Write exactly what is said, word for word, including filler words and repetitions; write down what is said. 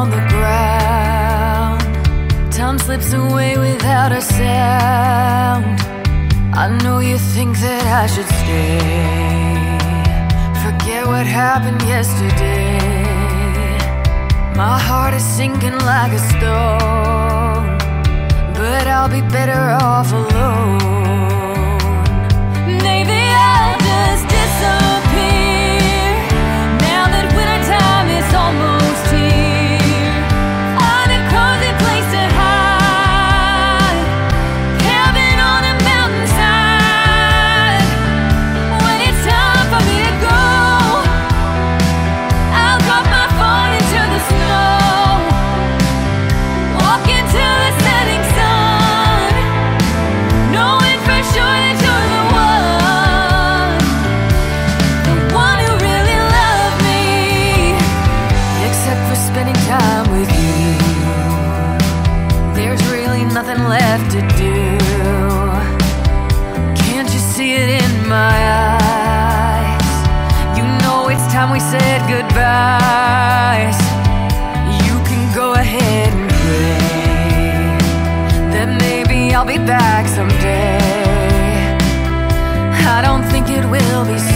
on the ground. Time slips away without a sound. I know you think that I should stay, forget what happened yesterday. My heart is sinking like a stone, but I'll be better off alone. Maybe I'll just disappear now that wintertime is almost here. Find a cozy place to hide, cabin on a mountainside. When it's time for me to go, I'll drop my phone into the snow, walk into the setting sun, knowing for sure that you're the one, the one who really loved me. Except for spending time with you, there's really nothing left to do. Can't you see it in my eyes? You know it's time we said goodbyes. You can go ahead and pray that maybe I'll be back someday. I don't think it will be